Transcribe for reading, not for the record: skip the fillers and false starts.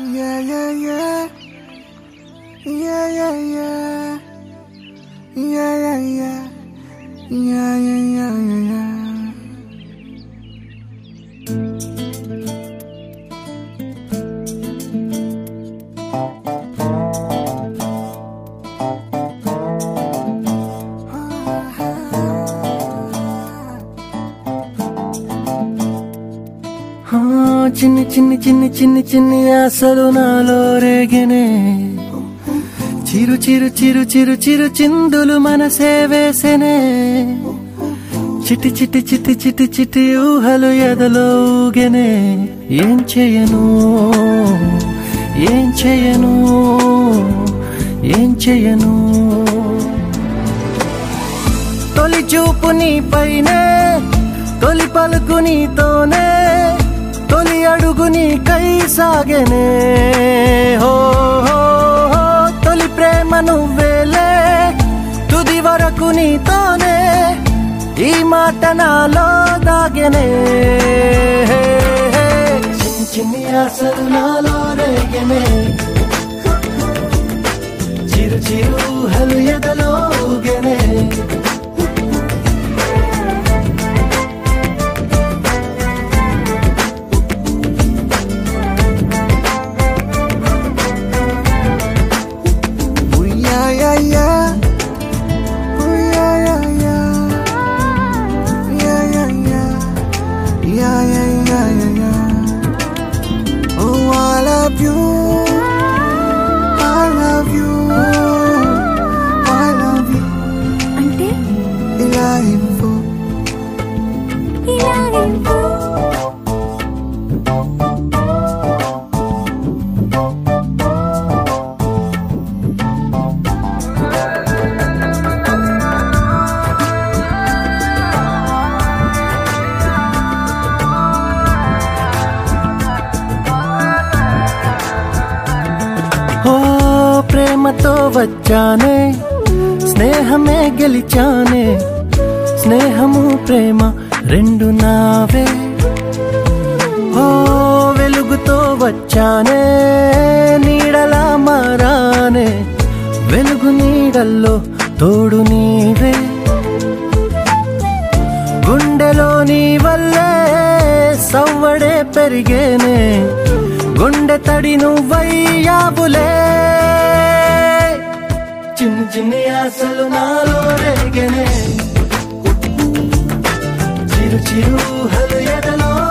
Yeah, yeah, yeah. Yeah, yeah, yeah. Yeah, yeah, yeah. Yeah, yeah, yeah, yeah, yeah. చిన్ని చిన్ని చిన్ని చిన్ని చిన్ని ఆశలు నాలో రేగినే చిరు చిరు చిరు చిరు చిరు చిందులు మనసే వేసెనే చిటి చిటి చిటి చిటి చిటి ఊహలు ఎదలో ఊగెనే ఏం చేయను ఏం చేయను ఏం చేయను తొలి చూపు నీ పైనే తొలి పలుకు నీతోనే తొలి అడుగు నీకై సాగెనే హో హో హో తొలి ప్రేమ నువ్వేలే తుది వరకు నీతోనే ఈ మాట నాలో దాగెనే చిన్ని చిన్ని ఆశలు నాలో రేగెనే చిరు చిరు ఊహలు ఎదలో ఊగెనే ప్రేమతో వచ్చానే స్నేహమే గెలిచానే స్నేహము ప్రేమ రెండు నావే ఓ వెలుగుతో వచ్చానే నీడలా మారానే వెలుగు నీడల్లో తోడు నీవే గుండెలో నీ వల్లే సవ్వడే పెరిగేనే గుండె తడి నువ్వయ్యావులే చిన్ని చిన్ని ఆశలు నాలో రేగెనే చిరు చిరు ఊహలు ఎదలో